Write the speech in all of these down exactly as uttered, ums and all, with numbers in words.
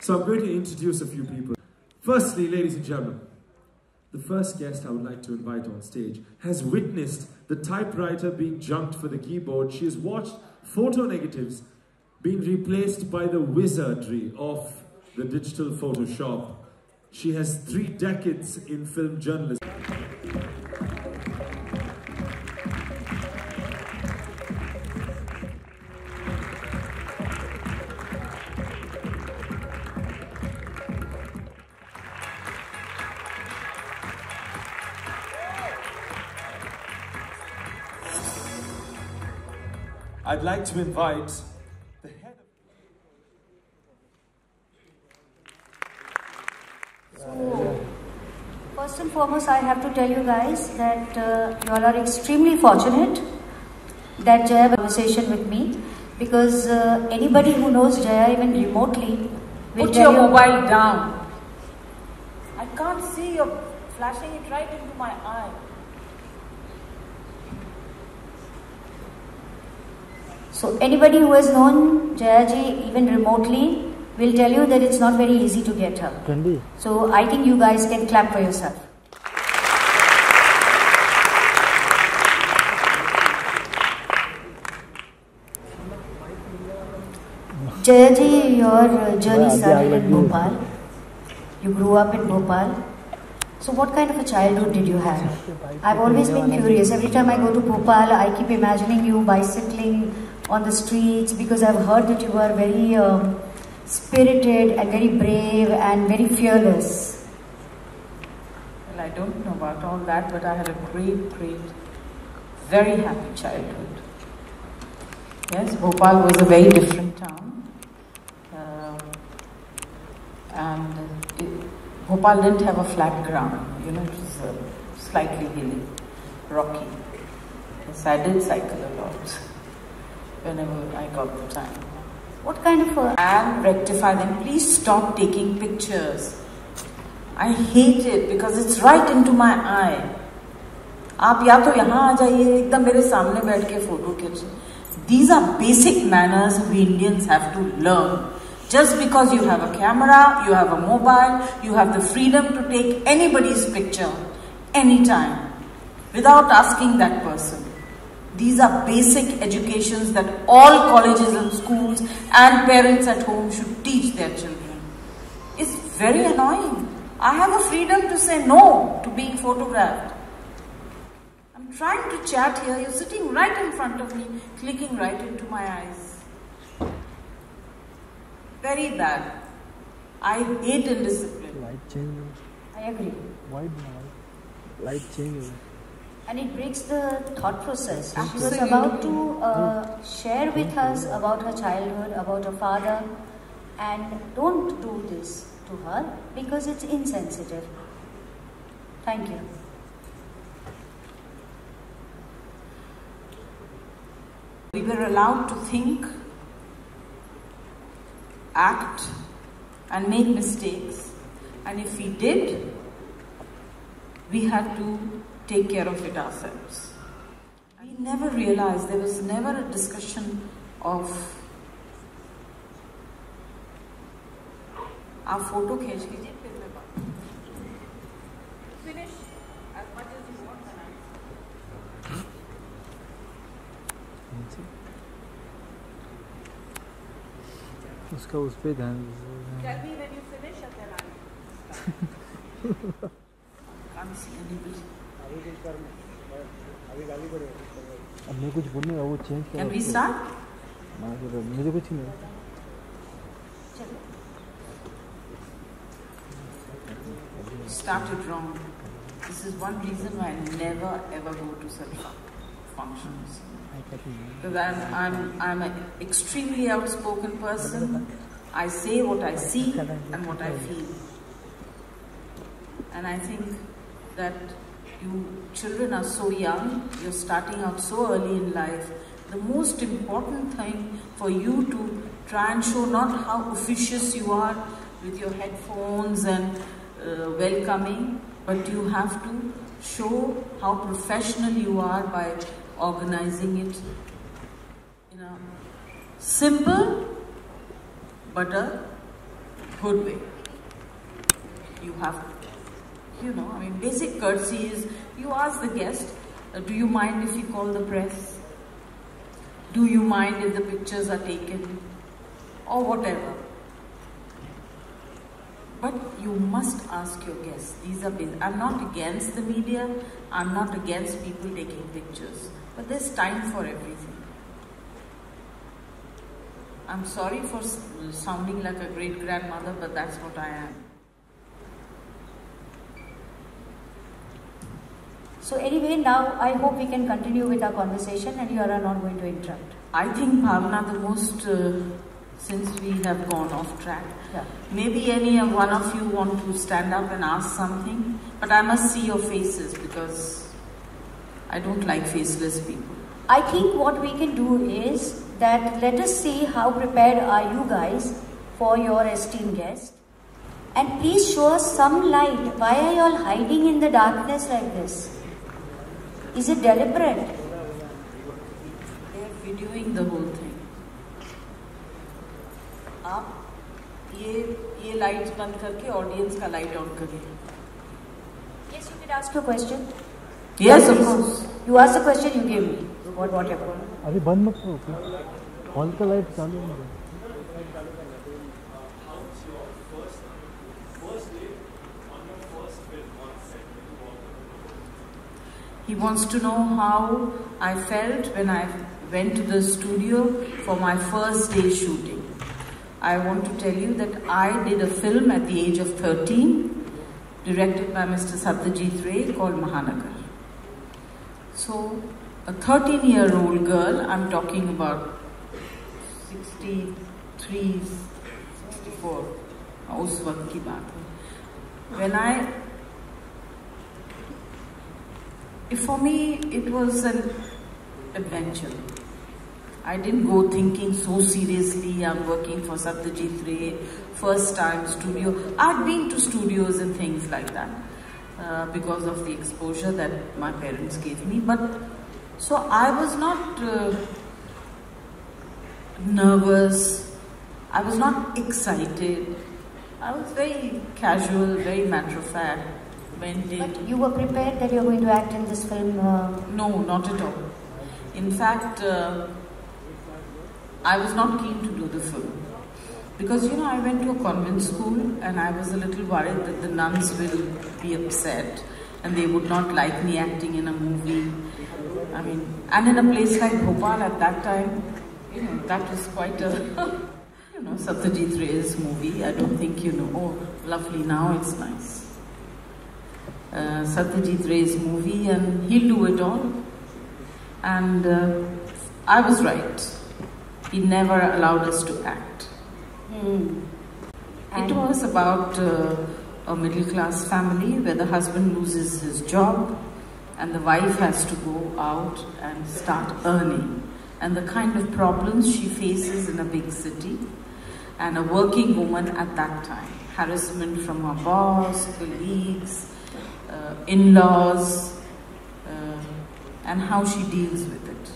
So I'm going to introduce a few people. Firstly, ladies and gentlemen, the first guest I would like to invite on stage has witnessed the typewriter being junked for the keyboard. She has watched photo negatives being replaced by the wizardry of the digital Photoshop. She has three decades in film journalism. I'd like to invite the head of... So, first and foremost, I have to tell you guys that uh, you all are extremely fortunate that Jaya had a conversation with me, because uh, anybody who knows Jaya even remotely will put tell your you, mobile down. I can't see you flashing it right into my eye. So anybody who has known Jaya ji even remotely will tell you that it's not very easy to get her. Candy. So I think you guys can clap for yourself. Jaya ji, your journey started in Bhopal. You grew up in Bhopal. So what kind of a childhood did you have? I've always been curious. Every time I go to Bhopal, I keep imagining you bicycling on the streets, because I've heard that you are very um, spirited and very brave and very fearless. Well, I don't know about all that, but I had a great, great, very happy childhood. Yes, Bhopal was a very different town. Um, and it, Bhopal didn't have a flat ground, you know, it was uh, slightly hilly, rocky. Yes, I did cycle a lot whenever I got the time. What kind of a... And rectify them. Please stop taking pictures. I hate it because it's right into my eye. आप या तो यहाँ आ जाइए एकदम मेरे सामने बैठ के photo खींचिए. These are basic manners we Indians have to learn. Just because you have a camera, you have a mobile, you have the freedom to take anybody's picture anytime without asking that person. These are basic educations that all colleges and schools and parents at home should teach their children. It's very annoying. I have a freedom to say no to being photographed. I'm trying to chat here, you're sitting right in front of me, clicking right into my eyes. Very bad. I hate indiscipline. Light changes. I agree. White light. Light changes. And it breaks the thought process. She was Absolutely. about to uh, share with us about her childhood, about her father, and don't do this to her because it's insensitive. Thank you. We were allowed to think, act, and make mistakes. And if we did, we had to take care of it ourselves. We never realized, there was never a discussion of our photo खींच लीजिए फिर मैं बात. Finish as much as you want. उसका उस पे ध्यान. Tell me when you finish and then I'll can't see anybody. अब मैं कुछ बोलने का वो चेंज Can we start? मुझे कुछ नहीं. Started wrong. This is one reason why I never ever go to such functions. Because I'm, I'm, I'm an extremely outspoken person. I say what I see and what I feel. And I think that you children are so young, you're starting out so early in life. The most important thing for you to try and show not how officious you are with your headphones and uh, welcoming, but you have to show how professional you are by organizing it in a simple but a good way. You have, you know, I mean, basic courtesy is you ask the guest, uh, do you mind if you call the press? Do you mind if the pictures are taken? Or whatever. But you must ask your guests. These are basic. I'm not against the media. I'm not against people taking pictures. But there's time for everything. I'm sorry for sounding like a great grandmother, but that's what I am. So anyway, now I hope we can continue with our conversation and you are not going to interrupt. I think, Bhavna, the most, uh, since we have gone off track, yeah. Maybe any one of you want to stand up and ask something, but I must see your faces because I don't like faceless people. I think what we can do is that let us see how prepared are you guys for your esteemed guest. And please show us some light. Why are you all hiding in the darkness like this? Is it deliberate? They are videoing the whole thing. आप ये ये lights बंद करके audience का light on करिए. Yes, you can ask your question. Yes, of course. You ask the question, you give me. What, whatever. अभी बंद मत करो. हॉल का लाइट चालू है. He wants to know how I felt when I went to the studio for my first day shooting. I want to tell you that I did a film at the age of thirteen, directed by Mister Satyajit Ray, called Mahanagar. So, a thirteen-year-old girl, I'm talking about sixty-three, sixty-four, उस वक्त की बात है. When I For me, it was an adventure. I didn't go thinking so seriously, I'm working for Satyajit Ray, first time studio. I'd been to studios and things like that uh, because of the exposure that my parents gave me. But so I was not uh, nervous, I was not excited. I was very casual, very matter of fact. Went in. But you were prepared that you were going to act in this film? Uh... No, not at all. In fact, uh, I was not keen to do the film. Because, you know, I went to a convent school and I was a little worried that the nuns will be upset and they would not like me acting in a movie. I mean, and in a place like Bhopal at that time, you know, that was quite a, you know, Satyajit Ray's movie. I don't think you know. Oh, lovely, now it's nice. Uh, Satyajit Ray's movie, and he'll do it all. And uh, I was right. He never allowed us to act. Mm. It was about uh, a middle-class family where the husband loses his job and the wife has to go out and start earning. And the kind of problems she faces in a big city, and a working woman at that time. Harassment from her boss, colleagues, Uh, in-laws, uh, and how she deals with it.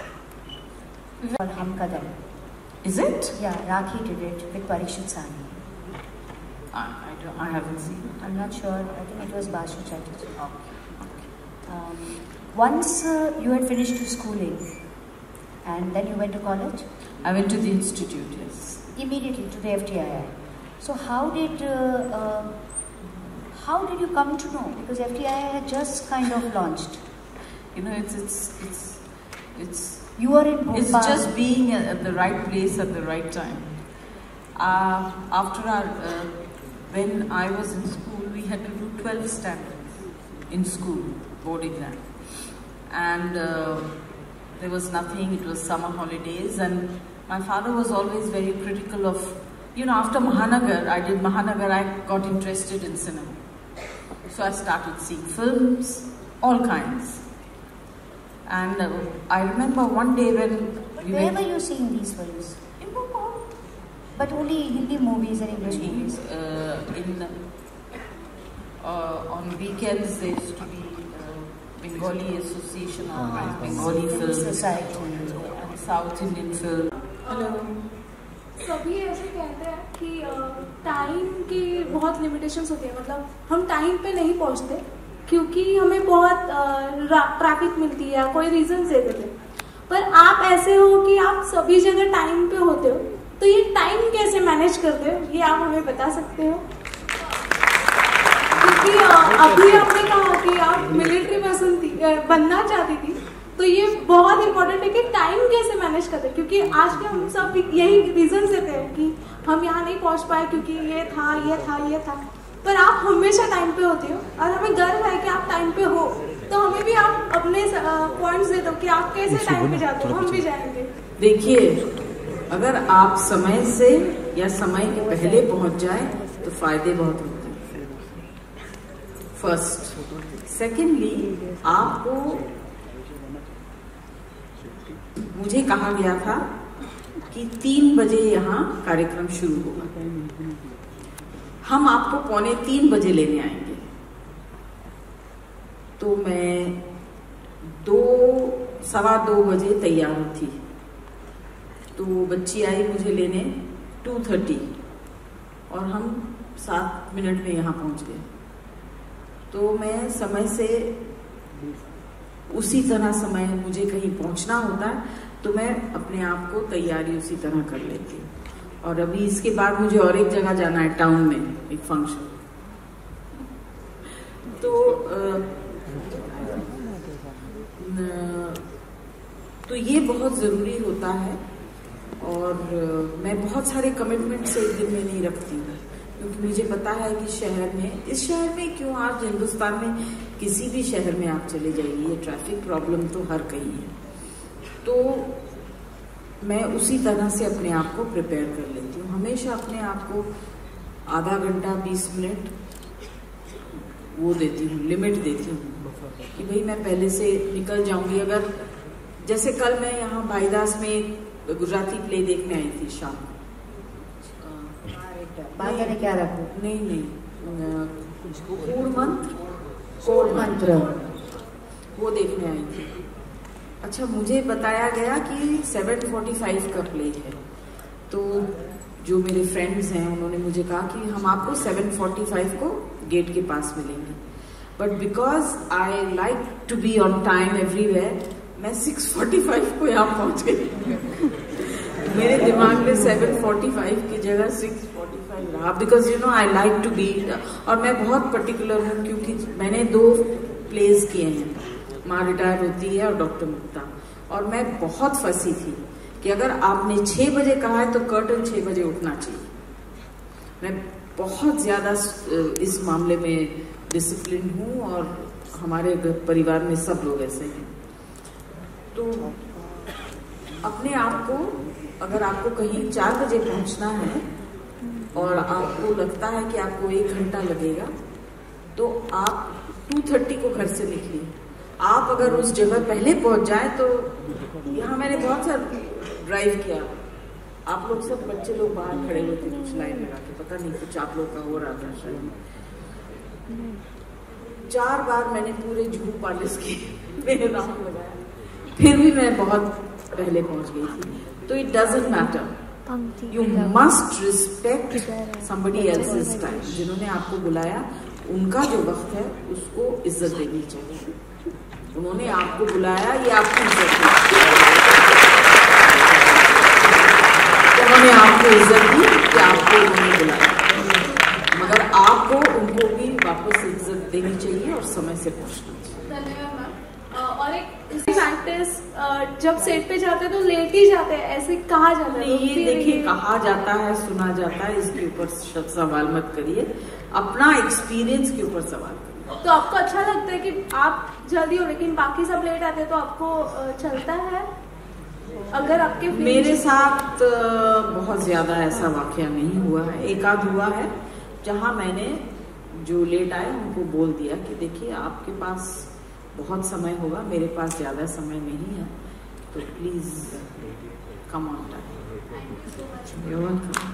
Hum Kadam. Is it? Yeah, Rakhi did it with Parikshit Sani. I, I, don't, I haven't seen it. I'm not sure. I think it was Bashu Chatterjee. Okay. Okay. Um, once uh, you had finished your schooling, and then you went to college? I went to the institute, yes. Immediately to the F T I I. So how did... Uh, uh, How did you come to know? Because F T I I had just kind of launched. You know, it's it's it's it's. You are in Bhopal. It's just being at the right place at the right time. Uh, after our, uh, when I was in school, we had to do twelve standards in school, board exam, and uh, there was nothing. It was summer holidays, and my father was always very critical of. You know, after Mahanagar, I did Mahanagar. I got interested in cinema. So I started seeing films, all kinds. And uh, I remember one day when... But we where went were you seeing these films? in Bhopal. But only Hindi movies and English movies? Uh, in, uh, on weekends there used to be uh, Bengali Association organized Bengali films. Society. And South Indian film. Hello. सभी ऐसे कहते हैं कि time की बहुत limitations होती है, मतलब हम टाइम पे नहीं पहुंचते क्योंकि हमें बहुत ट्रैफिक मिलती है या कोई रीजन दे देते। पर आप ऐसे हो कि आप सभी जगह टाइम पे होते हो, तो ये टाइम कैसे मैनेज करते हो, ये आप हमें बता सकते हो? क्योंकि अभी आपने कहा कि आप मिलिट्री पर्सन थी, बनना चाहती थी, तो ये बहुत इंपॉर्टेंट है कि टाइम कैसे मैनेज करते हैं, क्योंकि आज के हम सब यही रीजन देते हैं कि हम यहाँ नहीं पहुँच पाए क्योंकि ये था ये था ये था। पर आप हमेशा टाइम पे होते हो और हमें गर्व है कि आप टाइम पे हो, तो हमें भी आप अपने पॉइंट्स दे दो कि आप कैसे टाइम पे जाते हो, हम भी जाएंगे। देखिए, अगर आप समय से या समय के पहले पहुंच जाए तो फायदे बहुत होते हैं, फर्स्ट। सेकेंडली, आपको मुझे कहा गया था कि तीन बजे यहाँ कार्यक्रम शुरू होगा, हम आपको पौने तीन बजे लेने आएंगे। तो मैं दो सवा दो बजे तैयार थी, तो बच्ची आई मुझे लेने टू थर्टी और हम सात मिनट में यहाँ पहुँच गए। तो मैं समय से उसी तरह समय मुझे कहीं पहुँचना होता है तो मैं अपने आप को तैयारी उसी तरह कर लेती हूँ। और अभी इसके बाद मुझे और एक जगह जाना है, टाउन में एक फंक्शन। तो आ, न, तो ये बहुत ज़रूरी होता है। और मैं बहुत सारे कमिटमेंट से एक दिन में नहीं रखती हूँ, क्योंकि मुझे पता है कि शहर में, इस शहर में क्यों, आज हिंदुस्तान में किसी भी शहर में आप चले जाइए, ये ट्रैफिक प्रॉब्लम तो हर कहीं है। तो मैं उसी तरह से अपने आप को प्रिपेयर कर लेती हूँ। हमेशा अपने आप को आधा घंटा बीस मिनट वो देती हूँ, लिमिट देती हूँ कि भाई मैं पहले से निकल जाऊंगी। अगर जैसे कल मैं यहाँ भाईदास में एक गुजराती प्ले देखने आई थी शाम को, नहीं, क्या रखो? नहीं नहीं कूड़ मंत्र कोड मंत्र वो देखने आई थी। अच्छा, मुझे बताया गया कि सेवन फोर्टी फाइव का प्ले है, तो जो मेरे फ्रेंड्स हैं उन्होंने मुझे कहा कि हम आपको सेवन फोर्टी फाइव को गेट के पास मिलेंगे। But because I like to be on time everywhere, मैं सिक्स फोर्टी फाइव को यहाँ पहुँच गई। मेरे दिमाग में सेवन फोर्टी फाइव की जगह सिक्स फोर्टी फाइव रहा, because you know I like to be. और मैं बहुत पर्टिकुलर हूँ क्योंकि मैंने दो प्लेस किए हैं, माँ रिटायर होती है और डॉक्टर मुक्ता, और मैं बहुत फंसी थी कि अगर आपने छह बजे कहा है तो कर्टन छह बजे उठना चाहिए। मैं बहुत ज्यादा इस मामले में डिसिप्लिन हूँ और हमारे परिवार में सब लोग ऐसे हैं। तो अपने आप को, अगर आपको कहीं चार बजे पहुंचना है और आपको लगता है कि आपको एक घंटा लगेगा, तो आप टू थर्टी को घर से निकलिए। आप अगर उस जगह पहले पहुंच जाए तो, यहाँ मैंने बहुत सारा ड्राइव किया, आप लोग सब बच्चे लोग बाहर खड़े हुए थे कुछ लाइन लगा के, पता नहीं कुछ आप लोग का हो रहा था शायद। चार बार मैंने पूरे जुहू पैलेस की मेरे राउंड लगाया, फिर भी मैं बहुत पहले पहुंच गई थी। तो it doesn't matter, you must respect somebody else's time. जिन्होंने आपको बुलाया उनका जो वक्त है उसको इज्जत देनी चाहिए। उन्होंने आपको बुलाया, ये आपकी इज्जत है। उन्होंने आपको इज्जत दी कि आपको उन्होंने बुलाया, मगर आपको उनको भी वापस इज्जत देनी चाहिए और समय से पहुंचना चाहिए। धन्यवाद मैम। और एक प्रैक्टिस, जब सेट पे जाते हैं तो लेट ही जाते हैं, ऐसे कहा जाता है। ये देखिए, कहा जाता है, सुना जाता है, इसके ऊपर सवाल मत करिए, अपना एक्सपीरियंस के ऊपर सवाल करिए। तो आपको अच्छा लगता है कि आप जल्दी हो लेकिन बाकी सब लेट आते हैं, तो आपको चलता है? अगर आपके मेरे साथ बहुत ज्यादा ऐसा वाकया नहीं हुआ है, एक आध हुआ है जहां मैंने जो लेट आए उनको बोल दिया कि देखिए आपके पास बहुत समय होगा, मेरे पास ज्यादा समय नहीं है, तो please come on time. You welcome.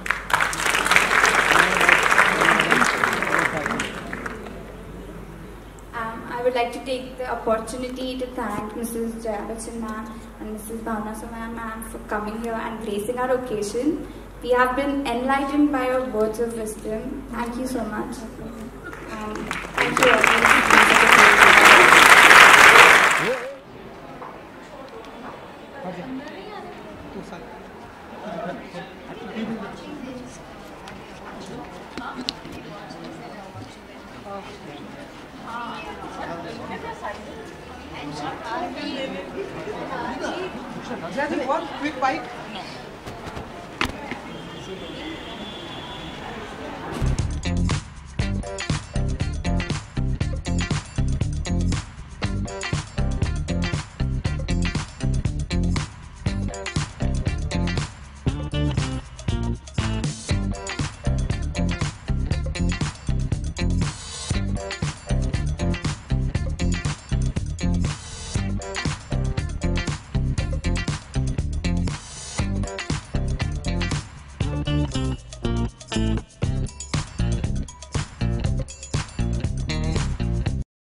I would like to take the opportunity to thank Missus Jaya Bachchan ma'am and Missus Bhavna Soman ma'am for coming here and gracing our occasion. We have been enlightened by your words of wisdom. Thank you so much. Um, thank you One quick bite. Thank you.